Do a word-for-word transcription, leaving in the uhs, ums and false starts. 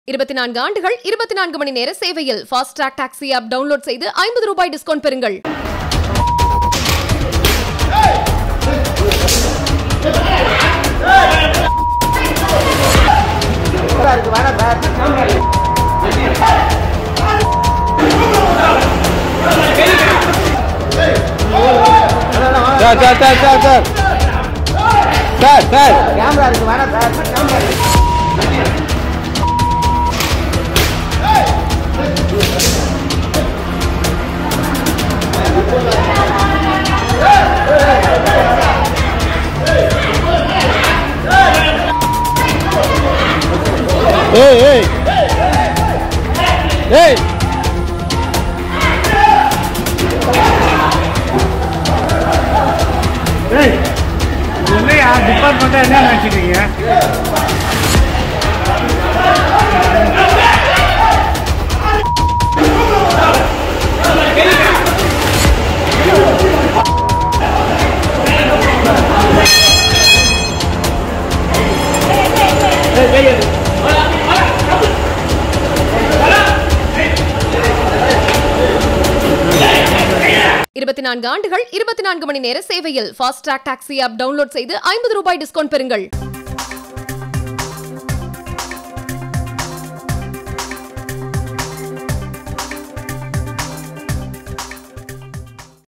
இருபத்தி நான்கு ஆண்டுகள் இருபத்தி நான்கு மணி நேர சேவையில் fast track taxi app download செய்து ஐம்பது ரூபாய் டிஸ்கவுண்ட் பெறுங்கள். Sir sir sir sir sir sir sir camera இருக்கு வேணா சார் கேமரா ஏய் ஏய் ஏய் ஏய் இல்லையா டிபார்ட்மெண்ட்டை என்ன நினச்சிக்கிறீங்க? இருபத்தி நான்கு ஆண்டுகள் இருபத்தி நான்கு மணி நேர சேவையில் fast track taxi app download செய்து ஐம்பது ரூபாய் டிஸ்கவுண்ட் பெறுங்கள்.